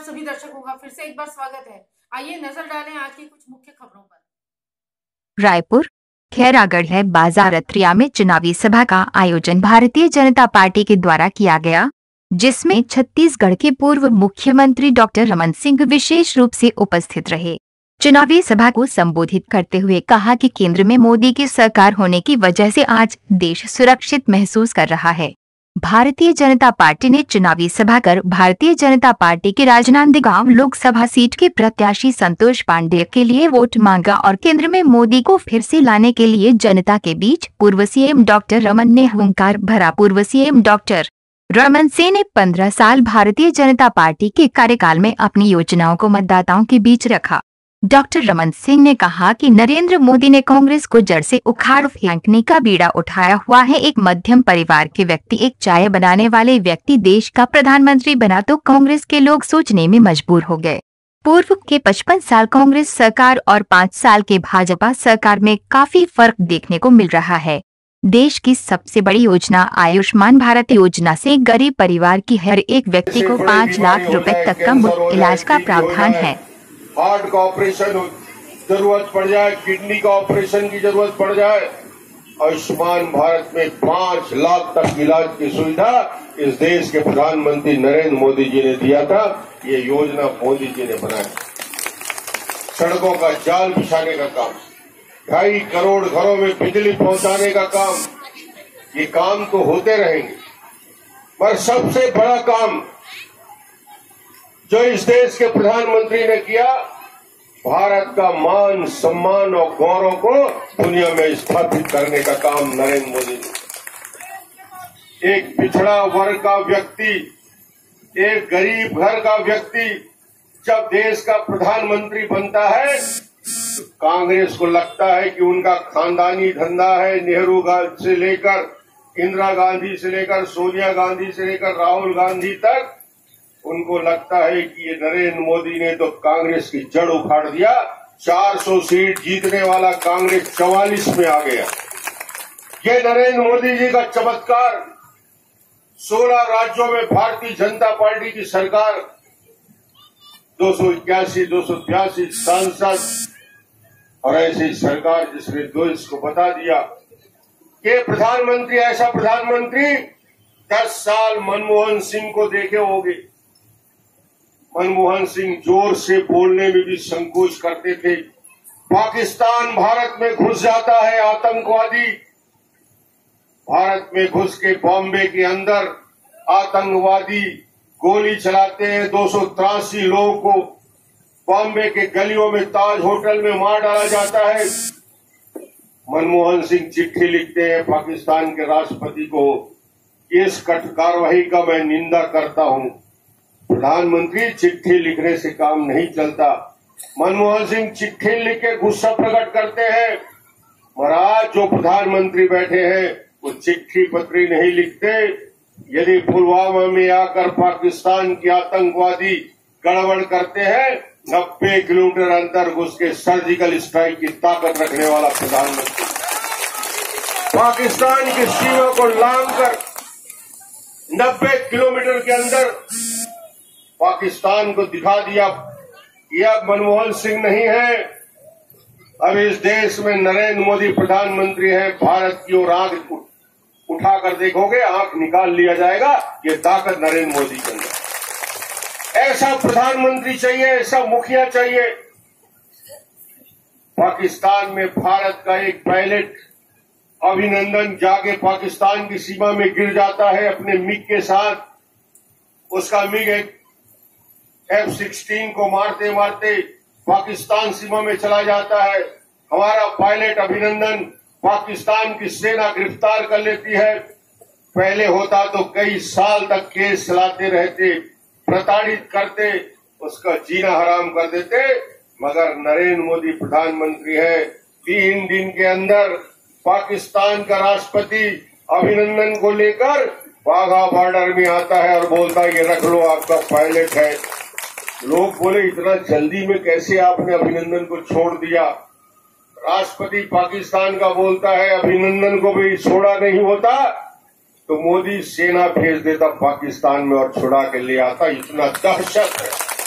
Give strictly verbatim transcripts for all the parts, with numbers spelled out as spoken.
सभी दर्शकों का फिर से एक बार स्वागत है। आइए नजर डालें आज की कुछ मुख्य खबरों पर। रायपुर खैरागढ़ बाजार अत्रिया में चुनावी सभा का आयोजन भारतीय जनता पार्टी के द्वारा किया गया, जिसमें छत्तीसगढ़ के पूर्व मुख्यमंत्री डॉक्टर रमन सिंह विशेष रूप से उपस्थित रहे। चुनावी सभा को संबोधित करते हुए कहा कि केंद्र में मोदी की सरकार होने की वजह से आज देश सुरक्षित महसूस कर रहा है। भारतीय जनता पार्टी ने चुनावी सभा कर भारतीय जनता पार्टी के राजनांदगांव लोकसभा सीट के प्रत्याशी संतोष पांडेय के लिए वोट मांगा और केंद्र में मोदी को फिर से लाने के लिए जनता के बीच पूर्व सीएम डॉक्टर रमन ने हुंकार भरा। पूर्व सीएम डॉक्टर रमन सिंह ने पंद्रह साल भारतीय जनता पार्टी के कार्यकाल में अपनी योजनाओं को मतदाताओं के बीच रखा। डॉक्टर रमन सिंह ने कहा कि नरेंद्र मोदी ने कांग्रेस को जड़ से उखाड़ फेंकने का बीड़ा उठाया हुआ है। एक मध्यम परिवार के व्यक्ति, एक चाय बनाने वाले व्यक्ति देश का प्रधानमंत्री बना तो कांग्रेस के लोग सोचने में मजबूर हो गए। पूर्व के पचपन साल कांग्रेस सरकार और पाँच साल के भाजपा सरकार में काफी फर्क देखने को मिल रहा है। देश की सबसे बड़ी योजना आयुष्मान भारत योजना से गरीब परिवार की हर एक व्यक्ति को पाँच लाख रुपए तक का मुफ्त इलाज का प्रावधान है। हार्ट का ऑपरेशन जरूरत पड़ जाए, किडनी का ऑपरेशन की जरूरत पड़ जाए, आयुष्मान भारत में पांच लाख तक इलाज की सुविधा इस देश के प्रधानमंत्री नरेंद्र मोदी जी ने दिया था। ये योजना मोदी जी ने बनाई। सड़कों का जाल बिछाने का काम, ढाई करोड़ घरों में बिजली पहुंचाने का काम, ये काम तो होते रहेंगे, पर सबसे बड़ा काम जो इस देश के प्रधानमंत्री ने किया, भारत का मान सम्मान और गौरव को दुनिया में स्थापित करने का काम नरेंद्र मोदी ने। एक पिछड़ा वर्ग का व्यक्ति, एक गरीब घर का व्यक्ति जब देश का प्रधानमंत्री बनता है तो कांग्रेस को लगता है कि उनका खानदानी धंधा है। नेहरू गांधी से लेकर इंदिरा गांधी से लेकर सोनिया गांधी से लेकर राहुल गांधी तक उनको लगता है कि ये नरेंद्र मोदी ने तो कांग्रेस की जड़ उखाड़ दिया। चार सौ सीट जीतने वाला कांग्रेस चवालीस में आ गया। ये नरेंद्र मोदी जी का चमत्कार। सोलह राज्यों में भारतीय जनता पार्टी की सरकार, दो सौ इक्यासी दो सौ बयासी सांसद और ऐसी सरकार जिसने देश को बता दिया कि प्रधानमंत्री, ऐसा प्रधानमंत्री दस साल मनमोहन सिंह को देखे होंगे। मनमोहन सिंह जोर से बोलने में भी संकोच करते थे। पाकिस्तान भारत में घुस जाता है, आतंकवादी भारत में घुस के बॉम्बे के अंदर आतंकवादी गोली चलाते हैं। दो सौ तिरासी लोगों को बॉम्बे के गलियों में ताज होटल में मार डाला जाता है। मनमोहन सिंह चिट्ठी लिखते हैं पाकिस्तान के राष्ट्रपति को, इस कठोर कार्रवाई का मैं निंदा करता हूं। प्रधानमंत्री चिट्ठी लिखने से काम नहीं चलता। मनमोहन सिंह चिट्ठी लिख के गुस्सा प्रकट करते हैं। महाराज, जो प्रधानमंत्री बैठे हैं वो चिट्ठी पत्री नहीं लिखते। यदि पुलवामा में आकर पाकिस्तान के आतंकवादी गड़बड़ करते हैं, नब्बे किलोमीटर अंदर घुस के सर्जिकल स्ट्राइक की ताकत रखने वाला प्रधानमंत्री पाकिस्तान की सीमा को लांघ कर नब्बे किलोमीटर के अंदर पाकिस्तान को दिखा दिया कि अब मनमोहन सिंह नहीं है, अब इस देश में नरेंद्र मोदी प्रधानमंत्री है। भारत की ओर आंख उठाकर देखोगे, आंख निकाल लिया जाएगा। ये ताकत नरेंद्र मोदी के अंदर। ऐसा प्रधानमंत्री चाहिए, ऐसा मुखिया चाहिए। पाकिस्तान में भारत का एक पायलट अभिनंदन जाके पाकिस्तान की सीमा में गिर जाता है अपने मिग के साथ। उसका मिग एक एफ सिक्सटीन को मारते मारते पाकिस्तान सीमा में चला जाता है। हमारा पायलट अभिनंदन पाकिस्तान की सेना गिरफ्तार कर लेती है। पहले होता तो कई साल तक केस चलाते रहते, प्रताड़ित करते, उसका जीना हराम कर देते। मगर नरेंद्र मोदी प्रधानमंत्री है। तीन दिन के अंदर पाकिस्तान का राष्ट्रपति अभिनंदन को लेकर वाघा बॉर्डर में आता है और बोलता है ये रख लो, आपका पायलट है। लोग बोले इतना जल्दी में कैसे आपने अभिनंदन को छोड़ दिया। राष्ट्रपति पाकिस्तान का बोलता है अभिनंदन को भी छोड़ा नहीं होता तो मोदी सेना भेज देता पाकिस्तान में और छुड़ा के ले आता। इतना दहशत है।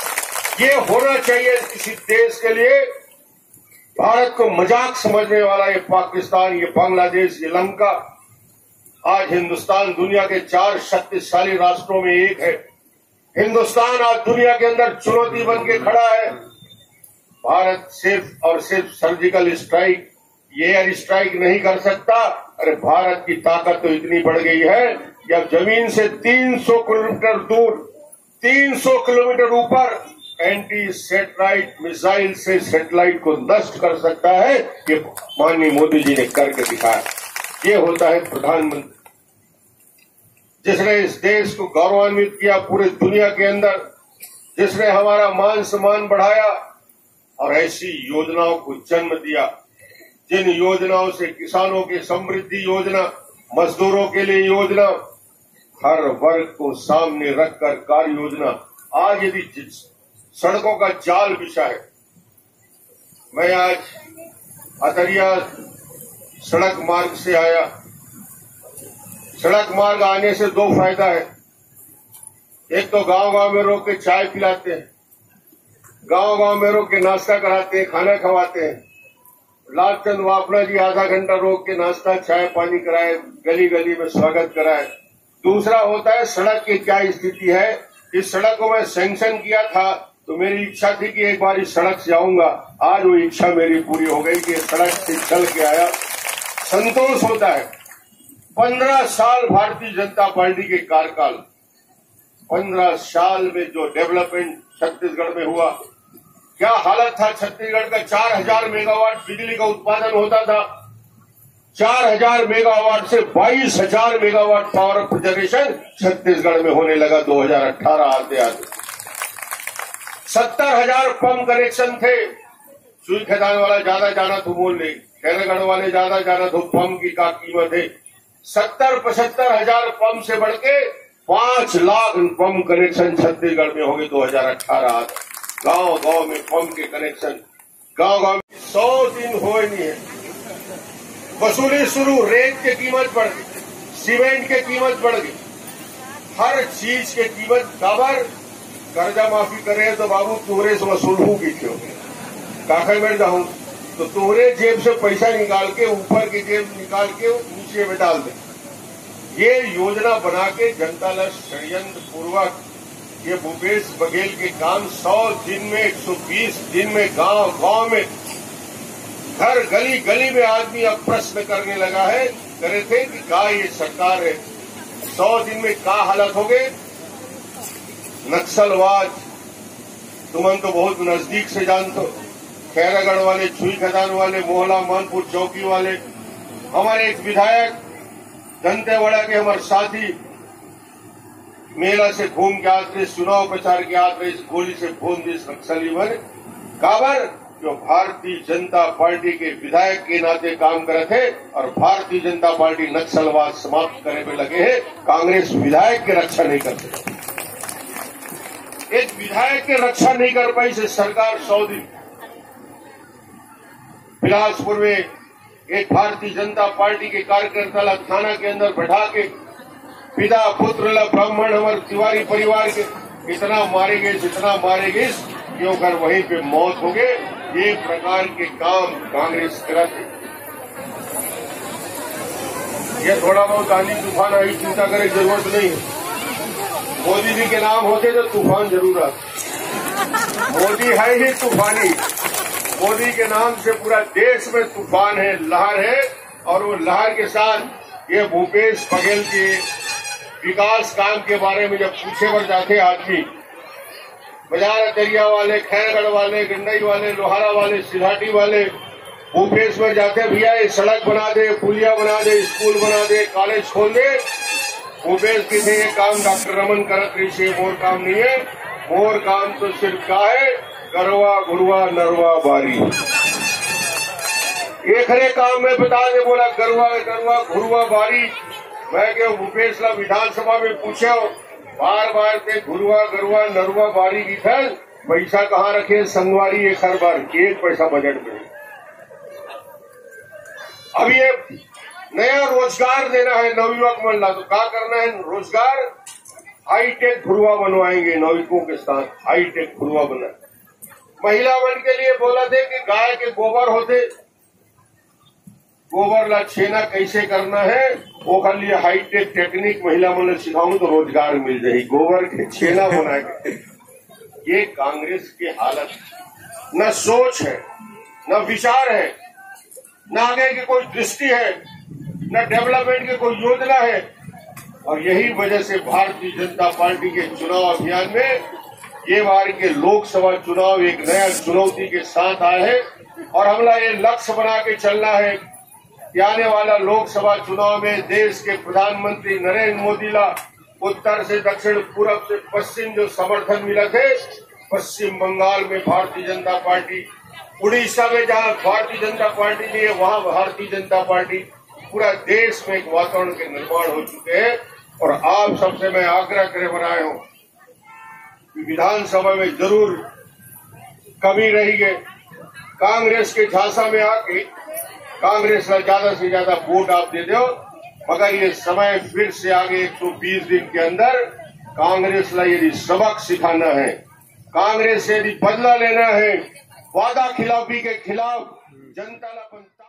ये होना चाहिए किसी देश के लिए। भारत को मजाक समझने वाला ये पाकिस्तान, ये बांग्लादेश, ये लंका, आज हिंदुस्तान दुनिया के चार शक्तिशाली राष्ट्रों में एक है। हिंदुस्तान आज दुनिया के अंदर चुनौती बन के खड़ा है। भारत सिर्फ और सिर्फ सर्जिकल स्ट्राइक, एयर स्ट्राइक नहीं कर सकता। अरे भारत की ताकत तो इतनी बढ़ गई है कि अब जमीन से तीन सौ किलोमीटर दूर, तीन सौ किलोमीटर ऊपर एंटी सैटेलाइट मिसाइल से सैटेलाइट को नष्ट कर सकता है। ये माननीय मोदी जी ने करके दिखाया। ये होता है प्रधानमंत्री जिसने इस देश को गौरवान्वित किया पूरे दुनिया के अंदर, जिसने हमारा मान सम्मान बढ़ाया और ऐसी योजनाओं को जन्म दिया जिन योजनाओं से किसानों की समृद्धि योजना, मजदूरों के लिए योजना, हर वर्ग को सामने रखकर कार्य योजना। आज यदि सड़कों का जाल बिछा है, मैं आज अतरिया सड़क मार्ग से आया। सड़क मार्ग आने से दो फायदा है। एक तो गांव गांव में रोक के चाय पिलाते हैं, गांव गांव में रोक के नाश्ता कराते हैं, खाना खवाते हैं। लालचंद वापना जी आधा घंटा रोक के नाश्ता चाय पानी कराए, गली गली में स्वागत कराए। दूसरा होता है सड़क की क्या स्थिति है। इस सड़क को मैं सैंक्शन किया था तो मेरी इच्छा थी कि एक बार इस सड़क से आऊंगा। आज वो इच्छा मेरी पूरी हो गई कि सड़क से चल के आया। संतोष होता है। पंद्रह साल भारतीय जनता पार्टी के कार्यकाल, पंद्रह साल में जो डेवलपमेंट छत्तीसगढ़ में हुआ, क्या हालत था छत्तीसगढ़ का। चार हजार मेगावाट बिजली का उत्पादन होता था। चार हजार मेगावाट से बाईस हजार मेगावाट पावर जनरेशन छत्तीसगढ़ में होने लगा दो हजार अठारह आते आते। सत्तर हजार पंप कनेक्शन थे। सुई खदान वाला ज्यादा जाना तो बोल नहीं, खैरागढ़ वाले ज्यादा जाना तो पंप की क्या कीमत है। सत्तर पचहत्तर हजार पंप से बढ़ के पांच लाख पंप कनेक्शन छत्तीसगढ़ में हो गए दो हजार अठारह आते। गांव गांव में पंप के कनेक्शन, गांव गांव में सौ दिन हुए नहीं है। वसूली शुरू, रेत की कीमत बढ़ गई, सीमेंट की कीमत बढ़ गई, हर चीज की कीमत काबर। कर्जा माफी करे तो बाबू तुम्हारे से वसूलू की क्यों काखा में जाऊं तो तुम्हारे जेब से पैसा निकाल के ऊपर की जेब निकाल के नीचे में डाल दे। ये योजना बना के जनता ला षड्यंत्र पूर्वक ये भूपेश बघेल के काम सौ दिन में, एक सौ बीस दिन में गांव गांव में, हर गली गली में आदमी अब प्रश्न करने लगा है, करे थे कि क्या ये सरकार है। सौ दिन में क्या हालत हो गए। नक्सलवाद तुम तो बहुत नजदीक से जानते हो। खैरागढ़ वाले, छुई खदान वाले, मोहला मानपुर चौकी वाले, हमारे एक विधायक दंतेवाड़ा के हमारे साथी मेला से घूम के आते, चुनाव प्रचार के आते, इस गोली से भून दी नक्सली बने। काबर जो भारतीय जनता पार्टी के विधायक के नाते काम करे थे और भारतीय जनता पार्टी नक्सलवाद समाप्त करने में लगे हैं। कांग्रेस विधायक की रक्षा नहीं करते। एक विधायक की रक्षा नहीं कर पाई से सरकार सौ दिन। बिलासपुर में एक भारतीय जनता पार्टी के कार्यकर्ता ला थाना के अंदर बैठा के पिता पुत्र ला ब्राह्मण हमारे तिवारी परिवार के इतना मारे गए, जितना मारे गए, क्यों कर वहीं पे मौत हो गए। ये प्रकार के काम कांग्रेस करते। ये थोड़ा बहुत आंधी तूफान आई, चिंता करे जरूरत नहीं है। मोदी जी के नाम होते तो तूफान जरूर आते। मोदी है ही तूफानी। मोदी के नाम से पूरा देश में तूफान है, लहर है। और वो लहर के साथ ये भूपेश बघेल के विकास काम के बारे में जब पूछे बर जाते आदमी, बाजार दरिया वाले, खैरगढ़ वाले, गंडई वाले, लोहारा वाले, सिलहाटी वाले, भूपेश में जाते, भैया ये सड़क बना दे, पुलिया बना दे, स्कूल बना दे, कॉलेज खोल दे। भूपेश की थे ये काम डॉक्टर रमन करत रही से मोर काम नहीं है। मोर काम तो सिर्फ क्या है, गरवा गुरवा नरवा बारी। एक खरे काम में बता दे, बोला गरवा गरवा घुरवा बारी। मैं क्या भूपेश ला विधानसभा में पूछे बार बार ते घुरवा गरवा नरवा बारी की थल पैसा कहाँ रखे संगवारी एक हर बार एक पैसा बजट में। अब ये नया रोजगार देना है नवयुवक मन ला, तो क्या करना है रोजगार। हाईटेक फुरवा बनवाएंगे, नाविकों के साथ हाईटेक फुरवा बना। महिला वन के लिए बोला थे कि गाय के गोबर होते, गोबर ला छेना कैसे करना है वो कर लिए हाईटेक टेक्निक महिला मन सिखाऊं तो रोजगार मिल जाये, गोबर के छेना बनाए। ये कांग्रेस की हालत, न सोच है, न विचार है, न आगे की कोई दृष्टि है, न डेवलपमेंट की कोई योजना है। और यही वजह से भारतीय जनता पार्टी के चुनाव अभियान में ये बार के लोकसभा चुनाव एक नया चुनौती के साथ आए हैं और हमला ये लक्ष्य बना के चलना है कि आने वाला लोकसभा चुनाव में देश के प्रधानमंत्री नरेंद्र मोदी ला उत्तर से दक्षिण, पूरब से पश्चिम जो समर्थन मिला थे, पश्चिम बंगाल में भारतीय जनता पार्टी, उड़ीसा में जहां भारतीय जनता पार्टी नहीं है वहां भारतीय जनता पार्टी, पूरा देश में एक वातावरण के निर्माण हो चुके हैं। और आप सबसे मैं आग्रह करे बनाए हूं कि विधानसभा में जरूर कमी रही है, कांग्रेस के झांसा में आके कांग्रेस का ज्यादा से ज्यादा वोट आप दे दो, मगर ये समय फिर से आगे एक सौ बीस दिन के अंदर कांग्रेस ला यदि सबक सिखाना है, कांग्रेस से यदि बदला लेना है, वादा खिलाफी के खिलाफ जनता ला